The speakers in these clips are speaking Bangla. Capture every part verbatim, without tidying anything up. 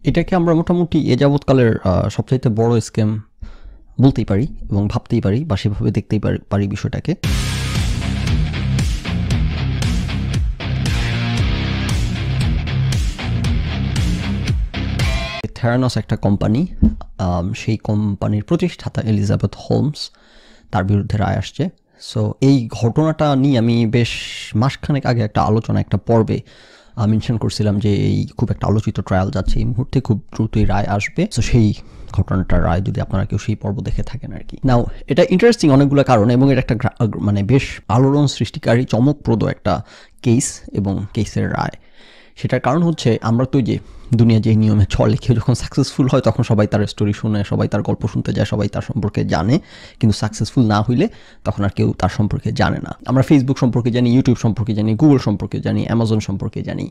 এটাকে আমরা মোটামুটি এ যাবৎকালের সবচাইতে বড় স্ক্যাম বলতেই পারি এবং ভাবতেই পারি বা সেভাবে দেখতেই পারি বিষয়টাকে। থেরানস একটা কোম্পানি, সেই কোম্পানির প্রতিষ্ঠাতা এলিজাবেথ হোমস, তার বিরুদ্ধে রায় আসছে। সো এই ঘটনাটা নিয়ে আমি বেশ মাসখানেক আগে একটা আলোচনা একটা পর্বে মেনশন করছিলাম যে এই খুব একটা আলোচিত ট্রায়াল যাচ্ছে, এই মুহূর্তে খুব দ্রুতই রায় আসবে। সো সেই ঘটনাটার রায় যদি আপনারা কেউ সেই পর্ব দেখে থাকেন আর কি। নাও এটা ইন্টারেস্টিং অনেকগুলো কারণ, এবং এটা একটা মানে বেশ আলোড়ন সৃষ্টিকারী চমকপ্রদ একটা কেস এবং কেসের রায়। সেটার কারণ হচ্ছে আমরা তো যে দুনিয়া যে নিয়মে চলে, কেউ যখন সাকসেসফুল হয় তখন সবাই তার স্টোরি শুনে, সবাই তার গল্প শুনতে যায়, সবাই তার সম্পর্কে জানে, কিন্তু সাকসেসফুল না হইলে তখন আর কেউ তার সম্পর্কে জানে না। আমরা ফেসবুক সম্পর্কে জানি, ইউটিউব সম্পর্কে জানি, গুগল সম্পর্কে জানি, অ্যামাজন সম্পর্কে জানি,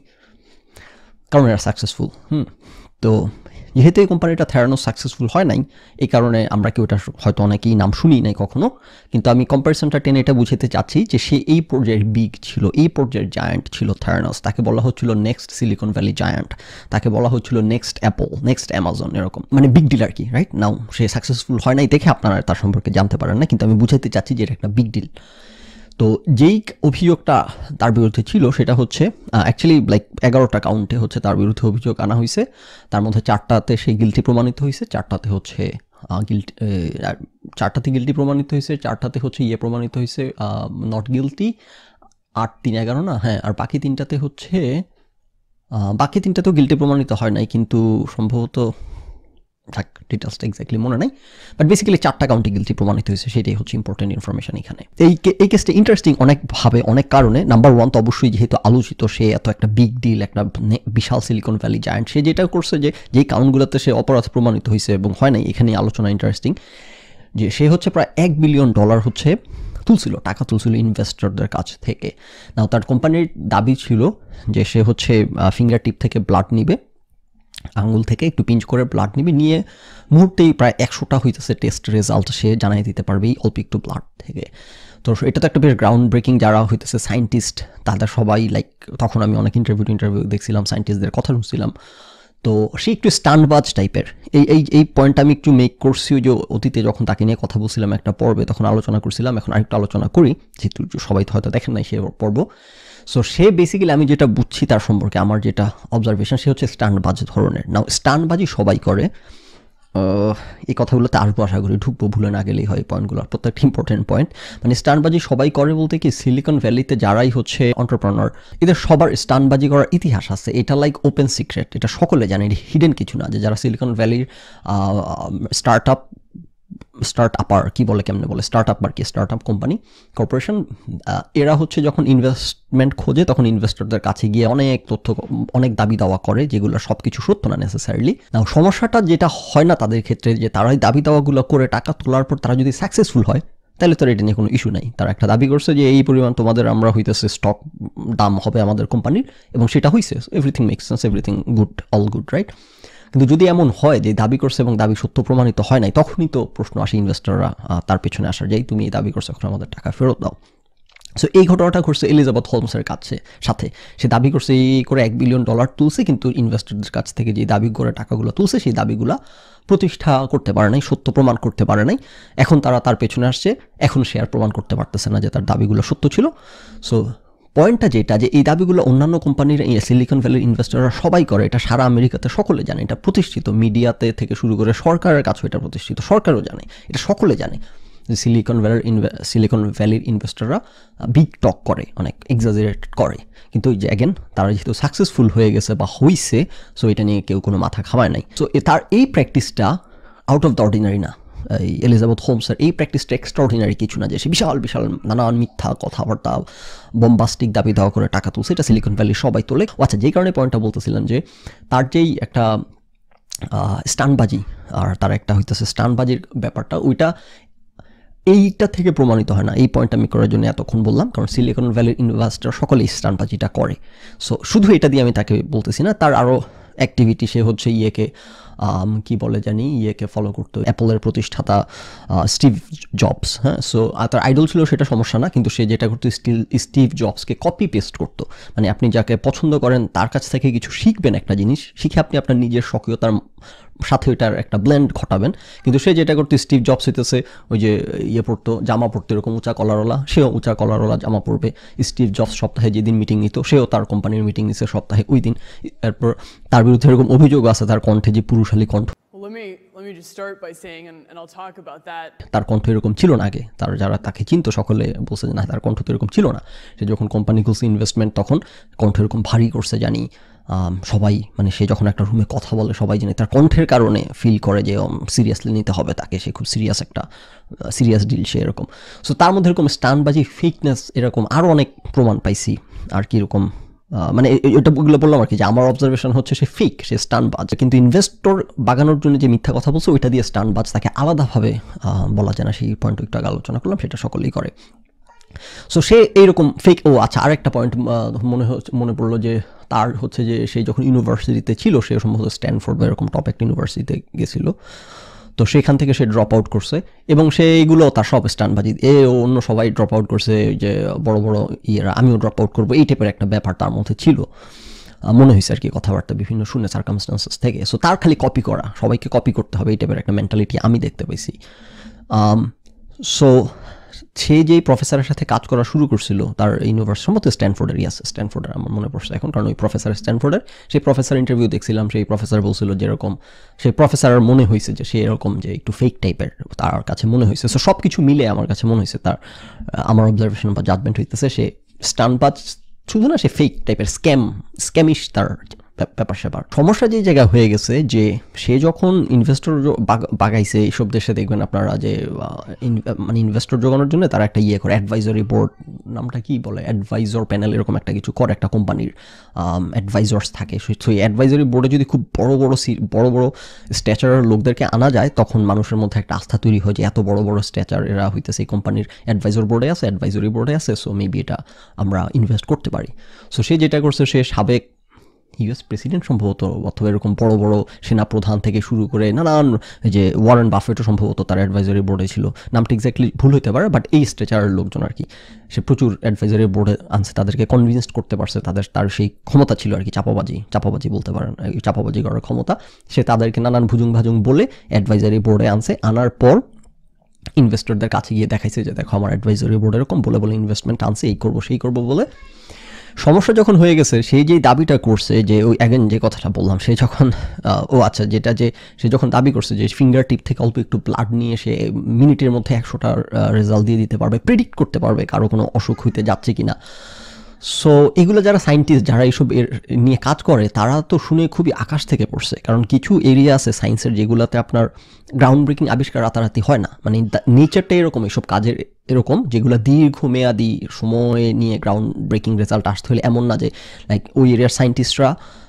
কারণ এরা সাকসেসফুল। হুম তো যেহেতু এই কোম্পানিটা থেরানস সাকসেসফুল হয় নাই, এই কারণে আমরা কেউ এটা হয়তো অনেকেই নাম শুনি নাই কখনো, কিন্তু আমি কম্পারিজনটা টেনে এটা বুঝাতে চাচ্ছি যে সে এই পর্যায়ের বিগ ছিল, এই পর্যায়ের জায়ান্ট ছিল থেরানস। তাকে বলা হচ্ছিল নেক্সট সিলিকন ভ্যালি জায়ান্ট, তাকে বলা হচ্ছিল নেক্সট অ্যাপল, নেক্সট অ্যামাজন, এরকম মানে বিগ ডিল আর কি, রাইট? নাও সে সাকসেসফুল হয় নাই দেখে আপনারা তার সম্পর্কে জানতে পারেন না, কিন্তু আমি বুঝাইতে চাচ্ছি যে এটা একটা বিগ ডিল। তো যেই অভিযোগটা তার বিরুদ্ধে ছিল সেটা হচ্ছে অ্যাকচুয়ালি লাইক এগারোটা কাউন্টে হচ্ছে তার বিরুদ্ধে অভিযোগ আনা হয়েছে। তার মধ্যে চারটাতে সেই গিলটি প্রমাণিত হয়েছে, চারটাতে হচ্ছে গিলটি চারটাতে গিলটি প্রমাণিত হয়েছে, চারটাতে হচ্ছে ইয়ে প্রমাণিত হয়েছে নট গিলটি, আট তিন এগারো না, হ্যাঁ। আর বাকি তিনটাতে হচ্ছে বাকি তিনটাতেও গিলটি প্রমাণিত হয় নাই, কিন্তু সম্ভবত থাক ডিটেলসটা এক্স্যাক্টলি মনে নেই, বাট বেসিক্যালি চারটা কাউন্টে গিলটি প্রমাণিত হয়েছে, সেটাই হচ্ছে ইম্পর্টেন্ট ইনফরমেশন এখানে। এই এই কেসটা ইন্টারেস্টিং অনেকভাবে, অনেক কারণে। নাম্বার ওয়ান তো অবশ্যই যেহেতু আলোচিত, সে এত একটা বিগ ডিল, একটা বিশাল সিলিকন ভ্যালি জায়ান্ট, সে যেটা করছে যে যেই কারণগুলোতে সে অপরাধ প্রমাণিত হয়েছে এবং হয় নাই, এখানে আলোচনা ইন্টারেস্টিং যে সে হচ্ছে প্রায় এক বিলিয়ন ডলার হচ্ছে তুলছিল, টাকা তুলছিল ইনভেস্টরদের কাছ থেকে। নাও তার কোম্পানির দাবি ছিল যে সে হচ্ছে ফিঙ্গার টিপ থেকে ব্লাড নিবে, আঙুল থেকে একটু পিঞ্চ করে ব্লাড নিবে, নিয়ে মুহূর্তেই প্রায় একশোটা হইতেছে টেস্ট রেজাল্ট সে জানাই দিতে পারবে এই অল্প একটু ব্লাড থেকে। তো এটা তো একটা বেশ গ্রাউন্ড ব্রেকিং, যারা হইতেছে সায়েন্টিস্ট তাদের সবাই লাইক, তখন আমি অনেক ইন্টারভিউ ইন্টারভিউ দেখছিলাম, সায়েন্টিস্টদের কথা শুনছিলাম। তো সে একটু স্টান্টবাজ টাইপের। এই এই এই পয়েন্টটা আমি একটু মেক করছি যে অতীতে যখন তাকে নিয়ে কথা বলছিলাম একটা পর্বে, তখন আলোচনা করছিলাম, এখন আরেকটু আলোচনা করি যেহেতু সবাই তো হয়তো দেখেন নাই সে পর্ব। সো সে বেসিক্যালি আমি যেটা বুঝছি তার সম্পর্কে, আমার যেটা অবজারভেশন, সে হচ্ছে স্টান্টবাজ ধরনের। নাও স্টান্টবাজি সবাই করে, এই কথাগুলোতে আসবো, আশা করি ঢুকবো, ভুলে না গেলেই হয় পয়েন্টগুলো, প্রত্যেকটা ইম্পর্টেন্ট পয়েন্ট। মানে স্টান্টবাজি সবাই করে বলতে কি, সিলিকন ভ্যালিতে যারাই হচ্ছে এন্টারপ্রেনার, এদের সবার স্টান্টবাজি করার ইতিহাস আছে, এটা লাইক ওপেন সিক্রেট, এটা সকলে জানে, এটা হিডেন কিছু না। যে যারা সিলিকন ভ্যালির স্টার্ট আপ স্টার্ট আপার কি বলে, কেমনে বলে, স্টার্ট আপ আর কি, স্টার্ট আপ কোম্পানি কর্পোরেশন, এরা হচ্ছে যখন ইনভেস্টমেন্ট খোঁজে তখন ইনভেস্টরদের কাছে গিয়ে অনেক তথ্য, অনেক দাবি দাওয়া করে, যেগুলো সব কিছু সত্য না নেসেসারিলি। না সমস্যাটা যেটা হয় না তাদের ক্ষেত্রে, যে তারাই দাবি দাওয়াগুলো করে টাকা তোলার পর তারা যদি সাকসেসফুল হয় তাহলে তো এটা নিয়ে কোনো ইস্যু নাই। তারা একটা দাবি করছে যে এই পরিমাণ তোমাদের আমরা হইতেছে স্টক দাম হবে আমাদের কোম্পানির, এবং সেটা হয়েছে, everything makes sense, everything good, all good, right? কিন্তু যদি এমন হয় যে দাবি করছে এবং দাবি সত্য প্রমাণিত হয় নাই, তখনই তো প্রশ্ন আসে ইনভেস্টররা তার পেছনে আসার, যাই তুমি এই দাবি করছো, এখন আমাদের টাকা ফেরত দাও। সো এই ঘটনাটা ঘটছে এলিজাবেথ হোমসের কাছে সাথে। সে দাবি করছে এই করে এক বিলিয়ন ডলার তুলছে, কিন্তু ইনভেস্টরদের কাছ থেকে যে দাবি করে টাকাগুলো তুলছে সেই দাবিগুলো প্রতিষ্ঠা করতে পারে নাই, সত্য প্রমাণ করতে পারে নাই। এখন তারা তার পেছনে আসছে, এখন সে আর প্রমাণ করতে পারতেছে না যে তার দাবিগুলো সত্য ছিল। সো পয়েন্টটা যেটা, যে এই দাবিগুলো অন্যান্য কোম্পানির, সিলিকন ভ্যালির ইনভেস্টররা সবাই করে, এটা সারা আমেরিকাতে সকলে জানে, এটা প্রতিষ্ঠিত, মিডিয়াতে থেকে শুরু করে সরকারের কাছেও এটা প্রতিষ্ঠিত, সরকারও জানে, এটা সকলে জানে যে সিলিকন ভ্যালির সিলিকন ভ্যালির ইনভেস্টররা বিগ টক করে, অনেক এক্সাজারেট করে। কিন্তু ওই যে অ্যাগেন, তারা যেহেতু সাকসেসফুল হয়ে গেছে বা হইছে, সো এটা নিয়ে কেউ কোনো মাথা খামায় নাই। সো তার এই প্র্যাকটিসটা আউট অফ দ্য অর্ডিনারি না। এই এলিজাবেথ হোমসের এই প্র্যাকটিসটা এক্সট্রাঅর্ডিনারি কিছু না, যে সে বিশাল বিশাল নানান মিথ্যা কথাবার্তা, বম্বাস্টিক দাবি দেওয়া করে টাকা তুলছে, এটা সিলিকন ভ্যালি সবাই তোলে। আচ্ছা, যেই কারণে পয়েন্টটা বলতেছিলাম যে তার যেই একটা স্টান্টবাজি, আর তার একটা হইতেছে স্টান্টবাজির ব্যাপারটা, ওইটা এইটা থেকে প্রমাণিত হয় না। এই পয়েন্ট আমি করার জন্য এতক্ষণ বললাম, কারণ সিলিকন ভ্যালির ইনভেস্টর সকলেই স্টান্টবাজিটা করে। সো শুধু এটা দিয়ে আমি তাকে বলতেছি না, তার আরও অ্যাক্টিভিটি সে হচ্ছে ইয়েকে কি বলে জানি ইয়েকে ফলো করতো, অ্যাপলের প্রতিষ্ঠাতা স্টিভ জবস। হ্যাঁ, সো তার আইডল ছিল সেটা সমস্যা না, কিন্তু সে যেটা করতো স্টিল স্টিভ জবসকে কপি পেস্ট করতো। মানে আপনি যাকে পছন্দ করেন তার কাছ থেকে কিছু শিখবেন একটা জিনিস, শিখে আপনি আপনার নিজের স্বকীয়তার সাথে ওইটার একটা ব্লেন্ড ঘটাবেন। কিন্তু সে যেটা করতো স্টিভ জবস হইতেছে ওই যে ইয়ে পড়তো, জামা পড়তো এরকম উঁচা কলারওয়ালা, সেও উঁচা কলারওয়ালা জামা পড়বে। স্টিভ জবস সপ্তাহে যেদিন মিটিং নিত সেও তার কোম্পানির মিটিং নিছে সপ্তাহে ওই দিন। এরপর তার বিরুদ্ধে এরকম অভিযোগ আছে তার কণ্ঠে যে পুরুষালী কণ্ঠ, তার কণ্ঠ এরকম ছিল না আগে। তার যারা তাকে চিনতো সকলে বলছে যে না, তার কণ্ঠ তো এরকম ছিল না। সে যখন কোম্পানি খুলছে ইনভেস্টমেন্ট তখন কণ্ঠ এরকম ভারী করছে জানি সবাই, মানে সে যখন একটা রুমে কথা বলে সবাই জানে তার কণ্ঠের কারণে ফিল করে যে সিরিয়াসলি নিতে হবে তাকে, সে খুব সিরিয়াস একটা সিরিয়াস ডিল সে এরকম। সো তার মধ্যে এরকম স্টানবাজি, ফেকনেস এরকম আরও অনেক প্রমাণ পাইছি আর কি এরকম। মানে এটা ওগুলো বললাম আর কি, যে আমার অবজারভেশন হচ্ছে সে ফেক, সে স্টানবাজ। কিন্তু ইনভেস্টর বাগানোর জন্য যে মিথ্যা কথা বলছে ওইটা দিয়ে স্টানবাজ তাকে আলাদাভাবে বলা যায় না, সেই পয়েন্ট একটু আগে আলোচনা করলাম, সেটা সকলেই করে। সো সে এইরকম ফেক। ও আচ্ছা, আরেকটা পয়েন্ট মনে মনে পড়লো যে তার হচ্ছে যে সে যখন ইউনিভার্সিটিতে ছিল, সে সম্ভবত স্ট্যানফোর্ড বা এরকম টপ একটা ইউনিভার্সিটিতে গেছিল, তো সেখান থেকে সে ড্রপ আউট করছে এবং সেইগুলো তার সব স্টানবাজি। এ অন্য সবাই ড্রপ আউট করছে, যে বড় বড় ইয়েরা আমিও ড্রপ আউট করবো, এই টাইপের একটা ব্যাপার তার মধ্যে ছিল মনে হয়েছে আর কি, কথাবার্তা বিভিন্ন শুনে সার্কামস্টান্সেস থেকে। সো তার খালি কপি করা, সবাইকে কপি করতে হবে এই টাইপের একটা মেন্টালিটি আমি দেখতে পাইছি। সো সে যেই প্রফেসরের সাথে কাজ করা শুরু করছিল তার ইউনিভার্সিটি সম্ভবত স্ট্যানফোর্ডেরই আছে, স্ট্যানফোর্ডের আমার মনে পড়ছে এখন, কারণ ওই প্রফেসর স্ট্যানফোর্ডের, সেই প্রফেসর ইন্টারভিউ দেখছিলাম, সেই প্রফেসর বলছিল যেরকম সেই প্রফেসর মনে হয়েছে যে সে এরকম যে একটু ফেক টাইপের তার কাছে মনে হয়েছে। সো সব কিছু মিলে আমার কাছে মনে হয়েছে তার, আমার অবজারভেশন বা জাজমেন্ট হইতেছে সে স্টানবাজ শুধু না, সে ফেক টাইপের স্ক্যাম স্ক্যামিশ তার ব্যাপার স্যাপার। সমস্যা যে জায়গা হয়ে গেছে যে সে যখন ইনভেস্টর বাগাইছে এইসব দেশে, দেখবেন আপনারা যে মানে ইনভেস্টর জোগানোর জন্য তারা একটা ইয়ে করে, অ্যাডভাইজরি বোর্ড নামটা কি বলে, অ্যাডভাইজর প্যানেল এরকম একটা কিছু করে, একটা কোম্পানির অ্যাডভাইজার্স থাকে। সেই অ্যাডভাইজরি বোর্ডে যদি খুব বড় বড় বড় বড় স্ট্যাচারের লোকদেরকে আনা যায়, তখন মানুষের মধ্যে একটা আস্থা তৈরি হয় যে এত বড় বড় স্ট্যাচার এরা হইতেছে এই কোম্পানির অ্যাডভাইজর বোর্ডে আছে, অ্যাডভাইজরি বোর্ডে আছে, সো মেবি এটা আমরা ইনভেস্ট করতে পারি। সো সে যেটা করছে, সে সাবেক ইউএস প্রেসিডেন্ট সম্ভবত, অথবা এরকম বড় বড় সেনাপ্রধান থেকে শুরু করে নানান, যে ওয়ারেন বাফেটও সম্ভবত তার অ্যাডভাইজারি বোর্ডে ছিল, নামটা এক্স্যাক্টলি ভুল হতে পারে, বাট এই স্ট্রেচারের লোকজন আর কি, সে প্রচুর অ্যাডভাইজারি বোর্ডে আনছে, তাদেরকে কনভিন্স করতে পারছে, তাদের তার সেই ক্ষমতা ছিল আর কি, চাপাবাজি চাপাবাজি বলতে পারেন, চাপাবাজি করার ক্ষমতা, সে তাদেরকে নানান ভুজুং ভাজুং বলে অ্যাডভাইজারি বোর্ডে আনছে। আনার পর ইনভেস্টরদের কাছে গিয়ে দেখাইছে যে দেখো আমার অ্যাডভাইজারি বোর্ড এরকম বলে বলে ইনভেস্টমেন্ট আনছে, এই করবো সেই করবো বলে। সমস্যা যখন হয়ে গেছে, সেই যে দাবিটা করছে, যে ওই অ্যাগেন যে কথাটা বললাম, সে যখন ও আচ্ছা যেটা যে সে যখন দাবি করছে যে ফিঙ্গার টিপ থেকে অল্প একটু ব্লাড নিয়ে সে মিনিটের মধ্যে একশোটার রেজাল্ট দিয়ে দিতে পারবে, প্রেডিক্ট করতে পারবে কারো কোনো অসুখ হইতে যাচ্ছে কিনা। সো এগুলো যারা সায়েন্টিস্ট, যারা এইসব এর নিয়ে কাজ করে, তারা তো শুনে খুবই আকাশ থেকে পড়ছে, কারণ কিছু এরিয়া আছে সায়েন্সের যেগুলোতে আপনার গ্রাউন্ড ব্রেকিং আবিষ্কার রাতারাতি হয় না, মানে নেচারটা এরকম, এইসব কাজের এরকম যেগুলো দীর্ঘমেয়াদী সময় নিয়ে গ্রাউন্ড ব্রেকিং রেজাল্ট আসতে হলে এমন না যে লাইক ওই এরিয়ার সায়েন্টিস্টরা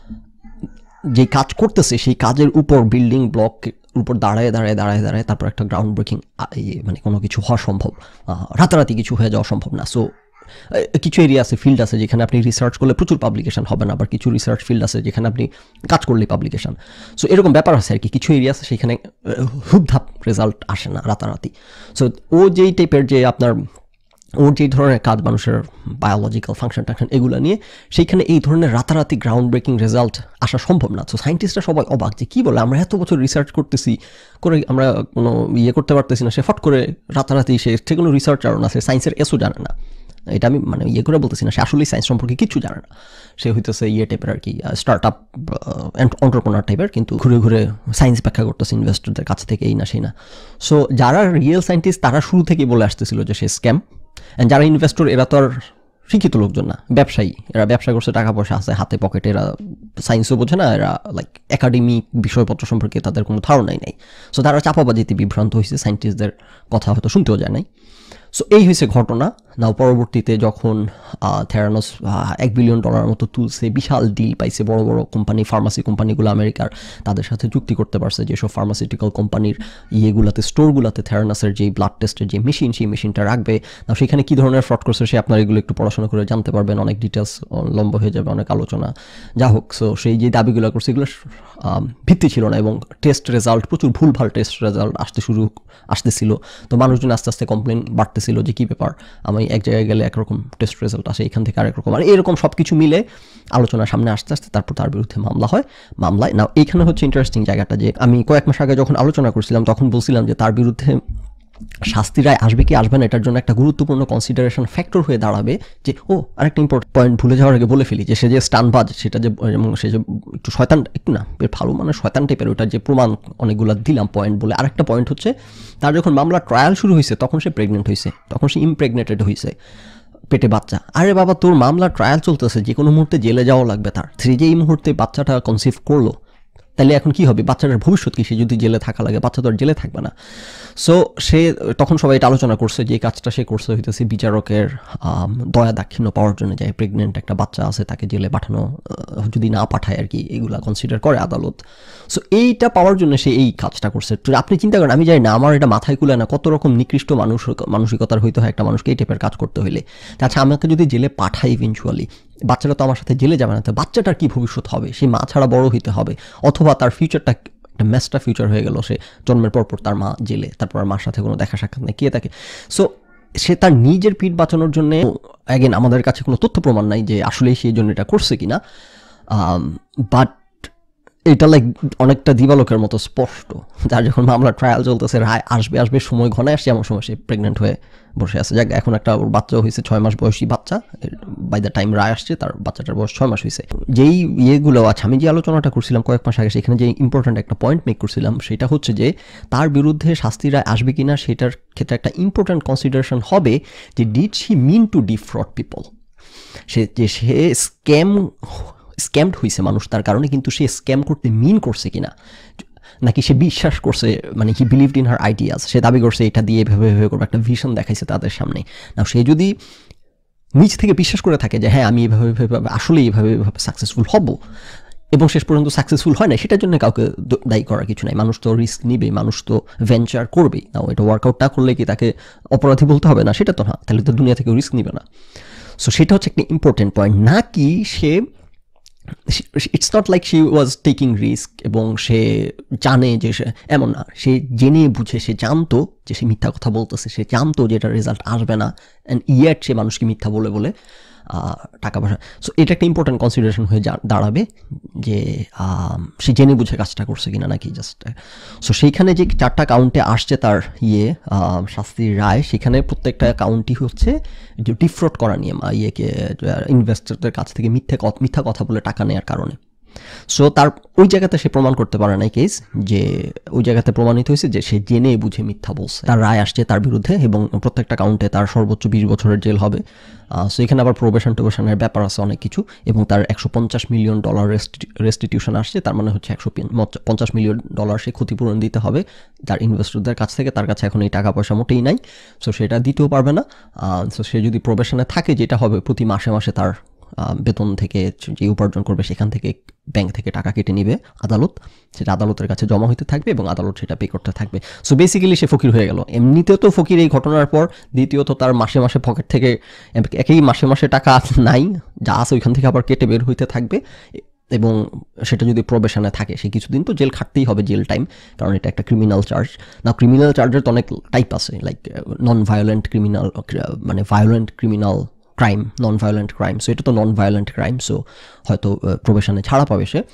যে কাজ করতেছে সেই কাজের উপর বিল্ডিং ব্লক উপর দাঁড়ায় দাঁড়ায় দাঁড়ায় দাঁড়ায় তারপর একটা গ্রাউন্ড ব্রেকিং মানে কোনো কিছু হওয়া সম্ভব, রাতারাতি কিছু হয়ে যাওয়া সম্ভব না। সো কিছু এরিয়া আছে, ফিল্ড আছে যেখানে আপনি রিসার্চ করলে প্রচুর পাবলিকেশন হবে না, আবার কিছু রিসার্চ ফিল্ড আছে যেখানে আপনি কাজ করলেই পাবলিকেশন। সো এরকম ব্যাপার আছে আর কি, কিছু এরিয়া আছে সেখানে হুপধাপ রেজাল্ট আসে না রাতারাতি। সো ও যেই টাইপের যে আপনার ওর যেই ধরনের কাজ মানুষের বায়োলজিক্যাল ফাংশন টাংশন এগুলো নিয়ে, সেইখানে এই ধরনের রাতারাতি গ্রাউন্ড ব্রেকিং রেজাল্ট আসা সম্ভব না। সো সায়েন্টিস্টরা সবাই অবাক যে কী বলে, আমরা এত বছর রিসার্চ করতেছি করে আমরা কোনো ইয়ে করতে পারতেছি না, সে ফট করে রাতারাতি সে সে কোনো রিসার্চারও না, সে সায়েন্সের এসও জানে না। এটা আমি মানে ইয়ে করে বলতেছি না, সে আসলেই সায়েন্স সম্পর্কে কিচ্ছু জানে না, সে হইতেছে ইয়ে টাইপের আর কি, স্টার্ট আপ এন্টারপ্রেনার টাইপের, কিন্তু ঘুরে ঘুরে সায়েন্স ব্যাখ্যা করতেছে ইনভেস্টরদের কাছ থেকে, এই না সেই না। সো যারা রিয়েল সায়েন্টিস্ট তারা শুরু থেকেই বলে আসতেছিল যে সে স্ক্যাম, অ্যান্ড যারা ইনভেস্টর এরা তো আর শিক্ষিত লোকজন না, ব্যবসায়ী, এরা ব্যবসা করছে, টাকা পয়সা আছে হাতে পকেটে, এরা সায়েন্সও বোঝে না, এরা লাইক একাডেমিক বিষয়পত্র সম্পর্কে তাদের কোনো ধারণাই নেই। সো তারা চাপাবাজিতে বিভ্রান্ত হয়েছে, সায়েন্টিস্টদের কথা হয়তো শুনতেও যায় নাই। সো এই হয়েছে ঘটনা। নাও পরবর্তীতে যখন থেরানোস এক বিলিয়ন ডলার মতো তুলছে, বিশাল ডিল পাইছে, বড় বড় কোম্পানি, ফার্মাসি কোম্পানিগুলো আমেরিকার, তাদের সাথে চুক্তি করতে পারছে যেসব ফার্মাসিউটিক্যাল কোম্পানির ইয়েগুলাতে, স্টোরগুলোতে থেরানোসের যে ব্লাড টেস্টের যে মেশিন, সেই মেশিনটা রাখবে। না সেখানে কী ধরনের ফ্রড করছে সে আপনার এগুলো একটু পড়াশোনা করে জানতে পারবেন, অনেক ডিটেলস লম্বা হয়ে যাবে, অনেক আলোচনা, যা হোক। সো সেই যে দাবিগুলো করছে এগুলো ভিত্তি ছিল না, এবং টেস্ট রেজাল্ট, প্রচুর ভুলভাল টেস্ট রেজাল্ট আসতে শুরু আসতেছিল। তো মানুষজন আস্তে আস্তে কমপ্লেন বাড়তেছিল যে কী ব্যাপার, আমি এক জায়গায় গেলে একরকম টেস্ট রেজাল্ট আসে, এখান থেকে আরেক রকম, আর এরকম সব কিছু মিলে আলোচনার সামনে আসতে আসতে তারপর তার বিরুদ্ধে মামলা হয়। মামলায় না এইখানে হচ্ছে ইন্টারেস্টিং জায়গাটা, যে আমি কয়েক মাস আগে যখন আলোচনা করছিলাম তখন বলছিলাম যে তার বিরুদ্ধে শাস্তি রায় আসবে কি আসবে না, এটার জন্য একটা গুরুত্বপূর্ণ কনসিডারেশন ফ্যাক্টর হয়ে দাঁড়াবে যে, ও আরেকটা ইম্পর্টেন্ট পয়েন্ট ভুলে যাওয়ার আগে বলে ফেলি, যে সে যে স্টানবাজ, সেটা যে সে যে একটু শয়তান, একটু না বেশ ভালো মানে শয়তান টাইপের, ওটার যে প্রমাণ অনেকগুলো দিলাম পয়েন্ট বলে। আরেকটা পয়েন্ট হচ্ছে তার যখন মামলা ট্রায়াল শুরু হয়েছে তখন সে প্রেগনেন্ট হয়েছে, তখন সে ইমপ্রেগনেটেড হয়েছে, পেটে বাচ্চা। আরে বাবা, তোর মামলা ট্রায়াল চলতেছে, যে কোনো মুহূর্তে জেলে যাওয়া লাগবে তার। সে যে এই মুহূর্তে বাচ্চাটা কনসিভ করলো, তাহলে এখন কি হবে, বাচ্চাটার ভবিষ্যৎ কি, সে যদি জেলে থাকা লাগে, বাচ্চা তো আর জেলে থাকবে না। সো সে তখন সবাই এটা আলোচনা করছে যে কাজটা সে করছে হইতেছে বিচারকের দয়া দাক্ষিণ্য পাওয়ার জন্য, যে প্রেগনেন্ট একটা বাচ্চা আছে তাকে জেলে পাঠানো যদি না পাঠায় আর কি, এগুলা কনসিডার করে আদালত। সো এইটা পাওয়ার জন্য সে এই কাজটা করছে। তো আপনি চিন্তা করেন, আমি জানি না, আমার এটা মাথায় কুলে না, কত রকম নিকৃষ্ট মানুষ মানসিকতার হইতে হয় একটা মানুষকে এই টাইপের কাজ করতে হইলে। আচ্ছা, আমাকে যদি জেলে পাঠায় ইভেনচুয়ালি, বাচ্চাটা তো আমার সাথে জেলে যাবে না, তো বাচ্চাটার কি ভবিষ্যৎ হবে, সে মা ছাড়া বড় হইতে হবে, অথবা তার ফিউচারটা একটা ম্যাচটা ফিউচার হয়ে গেল, সে জন্মের পর পর তার মা জেলে, তারপর আর মার সাথে কোনো দেখা সাক্ষাৎ নেই, কে থাকে। সো সে তার নিজের পিঠ বাঁচানোর জন্য, অ্যাগেন আমাদের কাছে কোনো তথ্য প্রমাণ নাই যে আসলেই সেই জন্য এটা করছে কিনা, বাট এটা লাইক অনেকটা দিবালোকের মতো স্পষ্ট। যার যখন মামলা ট্রায়াল চলতেছে, রায় আসবে আসবে সময় ঘনায় আসছে, এমন সময় সে প্রেগনেন্ট হয়ে বসে আছে। যাক, এখন একটা ওর বাচ্চাও হয়েছে, ছয় মাস বয়সী বাচ্চা, বাই দ্য টাইম রায় আসছে তার বাচ্চাটার বয়স ছয় মাস হয়েছে। যেই ইয়েগুলো আছে, আমি যে আলোচনাটা করছিলাম কয়েক মাস আগে, সেখানে যে ইম্পর্ট্যান্ট একটা পয়েন্ট মেক করছিলাম, সেটা হচ্ছে যে তার বিরুদ্ধে শাস্তি রায় আসবে কিনা সেটার ক্ষেত্রে একটা ইম্পর্ট্যান্ট কনসিডারেশন হবে যে did she mean to defraud people, সে যে সে স্ক্যাম স্ক্যামড হয়েছে মানুষ তার কারণে, কিন্তু সে স্ক্যাম করতে মিন করছে কিনা, নাকি সে বিশ্বাস করছে, মানে কি বিলিভড ইন হার আইডিয়াস, সে দাবি করছে এটা দিয়ে এভাবে এভাবে করবে, একটা ভিশন দেখাইছে তাদের সামনে। না সে যদি নিজ থেকে বিশ্বাস করে থাকে যে হ্যাঁ আমি এভাবে এভাবে আসলে এইভাবে এভাবে সাকসেসফুল হব, এবং শেষ পর্যন্ত সাকসেসফুল হয় না, সেটার জন্য কাউকে দায়ী করার কিছু নাই। মানুষ তো রিস্ক নিবে, মানুষ তো ভেঞ্চার করবেই, না এটা ওয়ার্কআউট না করলে কি তাকে অপরাধী বলতে হবে না, সেটা তো না, তাহলে তো দুনিয়া থেকে রিস্ক নিবে না। সো সেটা হচ্ছে একটা ইম্পর্টেন্ট পয়েন্ট, নাকি সে it's not like she was taking risk, এবং সে জানে যে সে এমন না, সে জেনে বুঝে, সে জানতো যে সে মিথ্যা কথা বলতেছে, সে জানতো যে এটার রেজাল্ট আসবে না, অ্যান্ড ইয়েট সে মানুষকে মিথ্যা বলে বলে টাকা পয়সা। সো এটা একটা ইম্পর্টেন্ট কনসিডারেশন হয়ে দাঁড়াবে যে সে জেনে বুঝে কাজটা করছে কিনা, নাকি জাস্ট। সো সেইখানে যে চারটা কাউন্টে আসছে তার ইয়ে শাস্তির রায়, সেখানে প্রত্যেকটা কাউন্টই হচ্ছে যে ডিফ্রড করা নিয়ে, ইয়েকে ইনভেস্টরদের কাছ থেকে মিথ্যা মিথ্যা কথা বলে টাকা নেওয়ার কারণে। সো তার ওই জায়গাতে সে প্রমাণ করতে পারে নাই কেস, যে ওই জায়গাতে প্রমাণিত হয়েছে যে সে জেনে বুঝে মিথ্যা বলছে। তার রায় আসছে তার বিরুদ্ধে, এবং প্রত্যেকটা কাউন্টে তার সর্বোচ্চ বিশ বছরের জেল হবে। সো এখানে আবার প্রোবেশন টোবেশনের ব্যাপার আছে অনেক কিছু, এবং তার একশো পঞ্চাশ মিলিয়ন ডলার রেস্টিটিউশন আসছে, তার মানে হচ্ছে একশো পঞ্চাশ মিলিয়ন ডলার সে ক্ষতিপূরণ দিতে হবে তার ইনভেস্টরদের কাছ থেকে। তার কাছে এখন এই টাকা পয়সা মোটেই নাই, সো সেটা দিতেও পারবে না। সো সে যদি প্রোবেশনে থাকে, যেটা হবে প্রতি মাসে মাসে তার বেতন থেকে যে উপার্জন করবে সেখান থেকে ব্যাংক থেকে টাকা কেটে নিবে আদালত, সেটা আদালতের কাছে জমা হইতে থাকবে এবং আদালত সেটা পে করতে থাকবে। সো বেসিক্যালি সে ফকির হয়ে গেল। এমনিতেও তো ফকির এই ঘটনার পর, দ্বিতীয়ত তার মাসে মাসে পকেট থেকে একই মাসে মাসে টাকা নাই, যা আছে ওইখান থেকে আবার কেটে বের হইতে থাকবে, এবং সেটা যদি প্রবেশনে থাকে সে কিছুদিন তো জেল খাটতেই হবে, জেল টাইম, কারণ এটা একটা ক্রিমিনাল চার্জ। না ক্রিমিনাল চার্জের তো অনেক টাইপ আছে, লাইক নন ভায়োলেন্ট ক্রিমিনাল, মানে violent criminal crime, non violent crime. So এটা তো নন ভায়োলেন্ট ক্রাইম, সো হয়তো প্রবেশনে ছাড়া পাবে সে।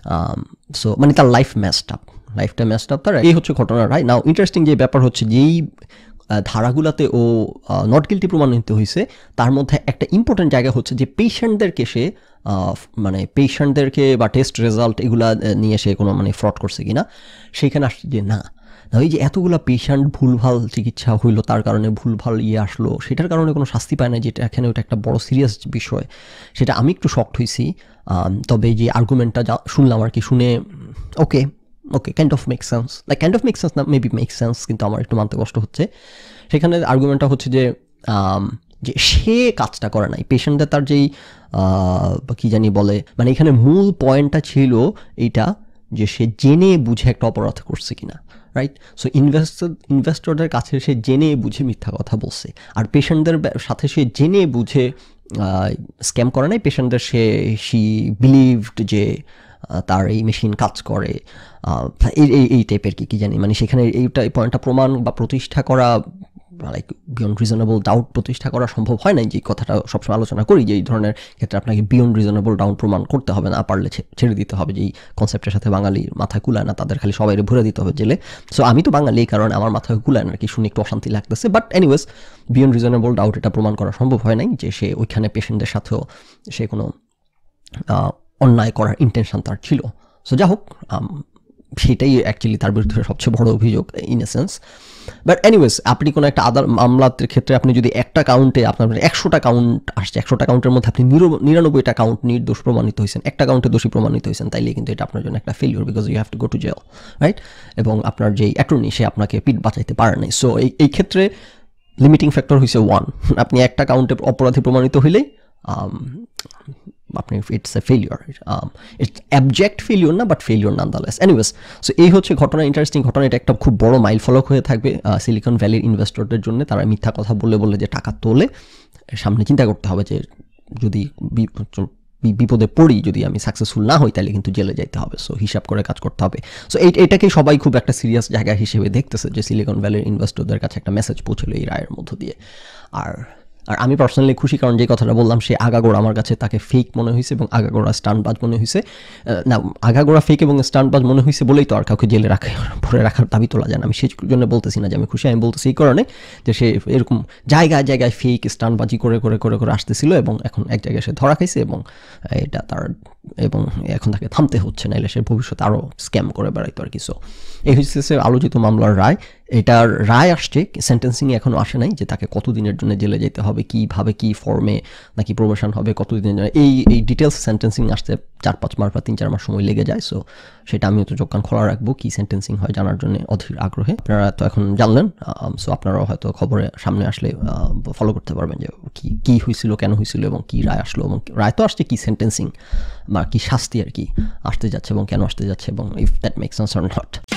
সো মানে তার লাইফ ম্যাসড আপ, লাইফটা ম্যাসড আপ তার। এই হচ্ছে ঘটনা, রাইট? নাও ইন্টারেস্টিং যে ব্যাপার হচ্ছে, যেই ধারাগুলাতে ও নট গিলটি প্রমাণিত হয়েছে, তার মধ্যে একটা ইম্পর্টেন্ট জায়গা হচ্ছে যে পেশেন্টদেরকে সে মানে পেশেন্টদেরকে বা টেস্ট রেজাল্ট এগুলা নিয়ে সে কোনো মানে ফ্রড করছে কিনা, সেইখানে আসছে যে না, ওই যে এতগুলো পেশেন্ট ভুলভাল চিকিৎসা হইলো, তার কারণে ভুলভাল ইয়ে আসলো, সেটার কারণে কোনো শাস্তি পায় না, যেটা এখানে ওটা একটা বড় সিরিয়াস বিষয়। সেটা আমি একটু শকড হয়েছি, তবে যে আর্গুমেন্টটা যা শুনলাম আর কি, শুনে okay okay, kind of make sense, like kind of make sense না, মেবি মেক সেন্স, কিন্তু আমার একটু মানতে কষ্ট হচ্ছে। সেখানে আর্গুমেন্টটা হচ্ছে যে যে সে কাজটা করে নাই, পেশেন্টদের তার যেই কী জানি বলে, মানে এখানে মূল পয়েন্টটা ছিল এইটা যে সে জেনে বুঝে একটা অপরাধ করছে কিনা, রাইট? সো ইনভেস্টর ইনভেস্টরদের কাছে সে জেনে বুঝে মিথ্যা কথা বলছে, আর পেশেন্টদের সাথে সে জেনে বুঝে স্ক্যাম করে নাই। পেশেন্টদের সে শি বিলিভড যে তার এই মেশিন কাজ করে, এই এই টাইপের কি কি জানি, মানে সেখানে এইটা এই পয়েন্টটা প্রমাণ বা প্রতিষ্ঠা করা, লাইক বিয়ন্ড রিজনেবল ডাউট প্রতিষ্ঠা করা সম্ভব হয় নাই। যে কথাটা সবসময় আলোচনা করি যে এই ধরনের ক্ষেত্রে আপনাকে বিয়ন্ড রিজনেবল ডাউট প্রমাণ করতে হবে, না পারলে ছেড়ে দিতে হবে, যে এই কনসেপ্টের সাথে বাঙালির মাথায় কুলায় না, তাদের খালি সবাই ভরে দিতে হবে জেলে। সো আমি তো বাঙালি, এই কারণে আমার মাথায় কুলায় না আর কি, শুনে একটু অশান্তি লাগতেছে। But anyways, beyond reasonable doubt এটা প্রমাণ করা সম্ভব হয় নাই যে সে ওইখানে পেশেন্টদের সাথেও সে কোনো অন্যায় করার ইন্টেনশন তার ছিল। সো যা হোক, সেটাই অ্যাকচুয়ালি তার বিরুদ্ধে সবচেয়ে বড় অভিযোগ in a sense. But anyways, আপনি কোনো একটা আদার মামলার ক্ষেত্রে আপনি যদি একটা কাউন্টে আপনার একশোটা কাউন্ট আসছে, একশোটা কাউন্টের মধ্যে আপনি নিরানব্বইটা কাউন্ট নির্দোষ প্রমাণিত হয়েছেন, একটা কাউন্টে দোষী প্রমাণিত হয়েছেন, তাইলে কিন্তু এটা আপনার জন্য একটা failure, because you have to go to jail, right? এবং আপনার যেই অ্যাটর্নি সে আপনাকে পিঠ বাঁচাইতে পারে নাই। সো এই এই ক্ষেত্রে লিমিটিং ফ্যাক্টর হয়েছে ওয়ান। আপনি একটা কাউন্টে অপরাধী প্রমাণিত হইলেই আপনি it's a failure, it's abject failure না, but failure nonetheless. Anyways, so এই হচ্ছে ঘটনা, ইন্টারেস্টিং ঘটনা। এটা একটা খুব বড় মাইল ফলক হয়ে থাকবে সিলিকন ভ্যালির ইনভেস্টরদের জন্য। তারা মিথ্যা কথা বলে বলে যে টাকা তোলে, সামনে চিন্তা করতে হবে যে যদি বিপদে পড়ি, যদি আমি সাকসেসফুল না হই, তাহলে কিন্তু জেলে যাইতে হবে। সো হিসাব করে কাজ করতে হবে। সো এই এটাকে সবাই খুব একটা সিরিয়াস জায়গা হিসেবে দেখতেছে যে সিলিকন ভ্যালির ইনভেস্টরদের কাছে একটা মেসেজ পৌঁছলো এই রায়ের মধ্য দিয়ে। আর আর আমি পার্সোনালি খুশি, কারণ যে কথাটা বললাম সে আগাগোড়া আমার কাছে তাকে ফেক মনে হয়েছে এবং আগাগোড়া স্টান্টবাজ মনে হয়েছে। না, আগাগোড়া ফেক এবং স্টান্টবাজ মনে হয়েছে বলেই তো আর কাউকে জেলে রাখা ভরে রাখার দাবি তোলা যায় না। আমি সেই জন্য বলতেছি না যে আমি খুশি, আমি বলতেছি এই কারণে যে সে এরকম জায়গায় জায়গায় ফেক স্টান্টবাজি করে করে করে করে আসতেছিল এবং এখন এক জায়গায় সে ধরা খাইছে এবং এটা তার এবং এখন তাকে থামতে হচ্ছে, নাইলে সে ভবিষ্যতে আরও স্ক্যাম করে বেড়াইতো আর কি। সো এই হচ্ছে আলোচিত মামলার রায়। এটার রায় আসছে, সেন্টেন্সিংয়ে এখনও আসে নাই যে তাকে কতদিনের জন্য জেলে যেতে হবে, কীভাবে কী ফর্মে, নাকি প্রমোশন হবে, কতদিনের জন্য, এই এই ডিটেলস সেন্টেন্সিং আসতে চার পাঁচ মাস বা তিন চার মাস সময় লেগে যায়। সো সেটা আমিও তো চোখ কান খোলা রাখবো কী সেন্টেন্সিং হয় জানার জন্য অধীর আগ্রহে। আপনারা তো এখন জানলেন, সো আপনারাও হয়তো খবরে সামনে আসলে ফলো করতে পারবেন যে কী কী হয়েছিল, কেন হয়েছিল এবং কী রায় আসলো, এবং রায় তো আসছে কী সেন্টেন্সিং বা কী শাস্তি আর কি আসতে যাচ্ছে এবং কেন আসতে যাচ্ছে, এবং if that makes sense or not.